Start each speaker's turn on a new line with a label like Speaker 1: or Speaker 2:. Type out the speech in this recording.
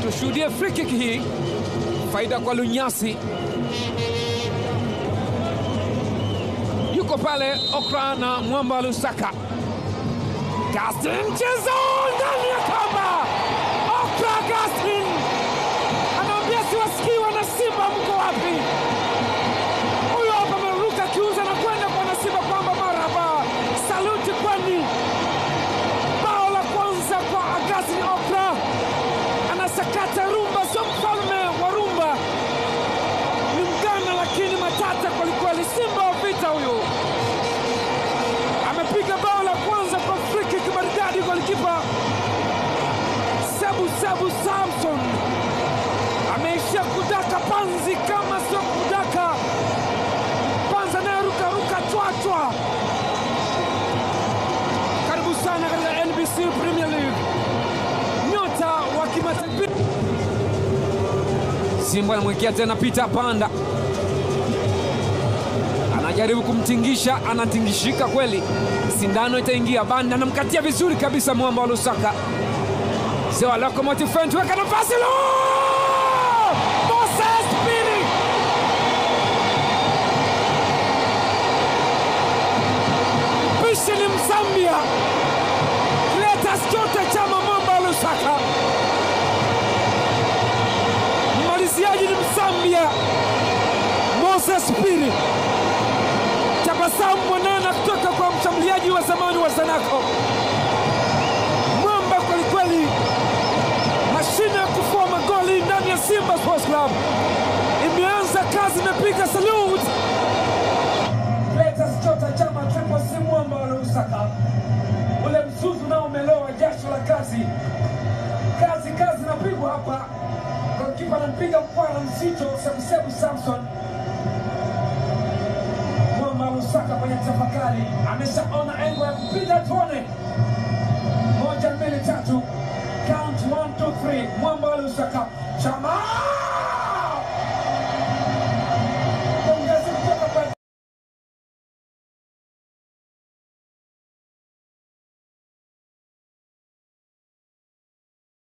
Speaker 1: tushuhudie free kick hii. Faida kwa Lunyasi. Yuko pale Okra na Mwamba Lusaka. Gaston mchezo ndani ya kamba. Okra Gaston anaambia siwasikiwa na Simba mko wapi. Huyo hapa ameruka kiuza na kwenda kwa Simba kwamba marhaba. Saluti kwani. Bao la kwanza kwa Gaston Okra. Anasakata rumba, sio mfalme wa rumba. Ni mgana lakini matata kwa kweli. Simba wa vita huyo. Amepiga bao la kwanza kwa free kick maridadi kwa kipa Sabu Samson. Ameishia kudaka panzi kama sio kudaka. Panza naye ruka chwa. Karibu sana katika NBC Premier League. Nyota wa kimataifa. Simba anamwekea tena Peter Panda. Anajaribu kumtingisha, anatingishika kweli. Sindano itaingia, Banda anamkatia vizuri kabisa Mwamba wa Lusaka. Sewa Locomotive Fent weka nafasi lo! Moses Pili! Pishi ni Mzambia. Cletus Geita chama Mwamba wa Lusaka. Mmaliziaji ni Mzambia. Moses Pili. Tabasamu mwanana kutoka kwa mshambuliaji wa zamani wa Zanaco. Mwamba kweli. Mashine ya kufua magoli ndani ya Simba Sports Club. Imeanza kazi, imepiga salute. Cletus Geita chama triple C Mwamba wa Lusaka. Ule mzuzu nao umelowa jasho la kazi. Kazi napigwa hapa. Kwa kipa anampiga mkwara mzito Sabu Samson. Lusaka kwenye tafakari. Ameshaona engo ya kupiga tuone. 1, 2, 3. Count 1, 2, 3. Mwamba Lusaka. Chama!